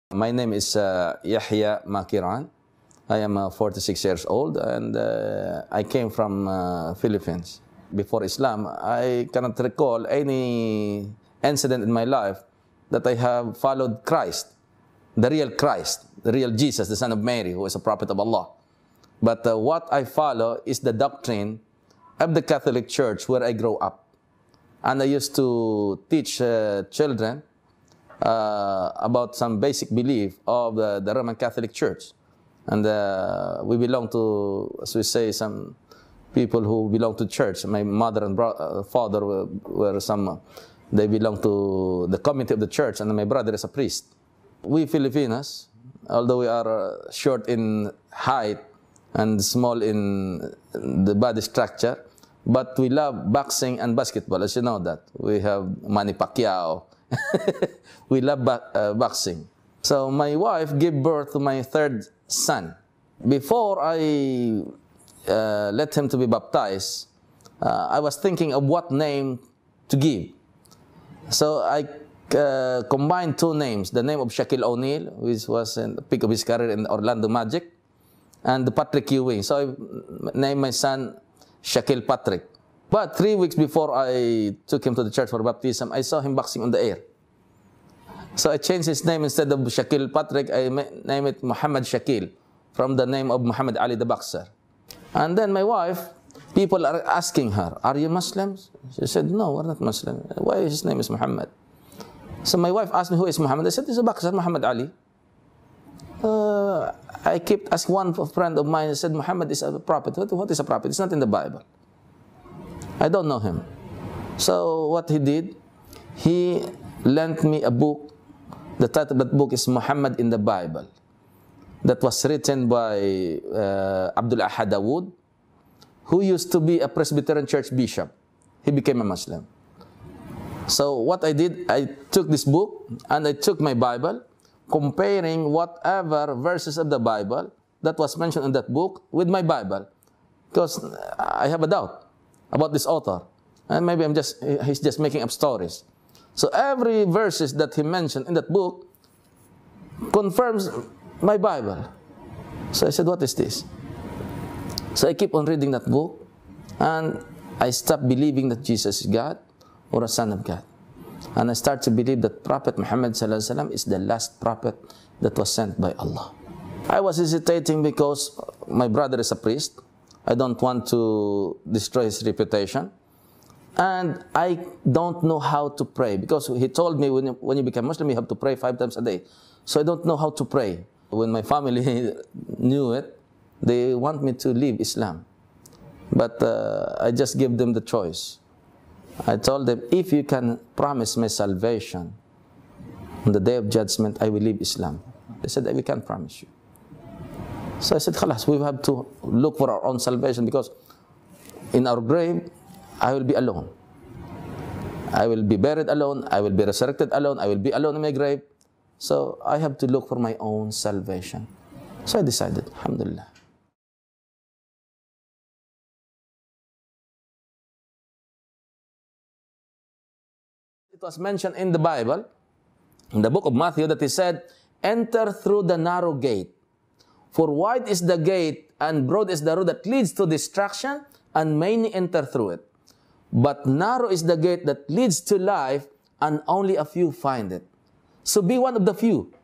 My name is Yahya Makiran. I am 46 years old and I came from Philippines. Before Islam, I cannot recall any incident in my life that I have followed Christ, the real Jesus, the Son of Mary, who is a prophet of Allah. But what I follow is the doctrine of the Catholic Church where I grew up. And I used to teach children about some basic belief of the Roman Catholic Church. And we belong to, as we say, some people who belong to church. My mother and father were some, they belong to the committee of the church, and my brother is a priest. We Filipinos, although we are short in height and small in the body structure, but we love boxing and basketball, as you know that. We have Manny Pacquiao. We love boxing. So my wife gave birth to my third son. Before I let him to be baptized, I was thinking of what name to give. So I combined two names, the name of Shaquille O'Neal, which was in the peak of his career in Orlando Magic, and Patrick Ewing. So I named my son Shaquille Patrick. But 3 weeks before I took him to the church for baptism, I saw him boxing on the air. So I changed his name. Instead of Shaquille Patrick, I named it Muhammad Shaquille, from the name of Muhammad Ali the boxer. And then my wife, people are asking her, "Are you Muslims?" She said, "No, we're not Muslim." "Why his name is Muhammad?" So my wife asked me, "Who is Muhammad?" I said, "He's a boxer, Muhammad Ali." I kept asking one friend of mine, said, "Muhammad is a prophet." What is a prophet? It's not in the Bible. I don't know him. So what he did, he lent me a book. The title of that book is Muhammad in the Bible. That was written by Abdul Ahad Dawood, who used to be a Presbyterian church bishop. He became a Muslim. So what I did, I took this book and I took my Bible, comparing whatever verses of the Bible that was mentioned in that book with my Bible. Because I have a doubt about this author. And maybe he's just making up stories. So every verses that he mentioned in that book confirms my Bible. So I said, "What is this?" So I keep on reading that book, and I stopped believing that Jesus is God or a son of God. And I start to believe that Prophet Muhammad ﷺ is the last prophet that was sent by Allah. I was hesitating because my brother is a priest. I don't want to destroy his reputation. And I don't know how to pray, because he told me when you become Muslim, you have to pray 5 times a day. So I don't know how to pray. When my family knew it, they want me to leave Islam. But I just gave them the choice. I told them, if you can promise me salvation on the day of judgment, I will leave Islam. They said, we can't promise you. So I said, khalas, we have to look for our own salvation, because in our grave, I will be alone. I will be buried alone. I will be resurrected alone. I will be alone in my grave. So I have to look for my own salvation. So I decided, alhamdulillah. It was mentioned in the Bible, in the book of Matthew, that he said, "Enter through the narrow gate. For wide is the gate and broad is the road that leads to destruction, and many enter through it. But narrow is the gate that leads to life, and only a few find it." So be one of the few.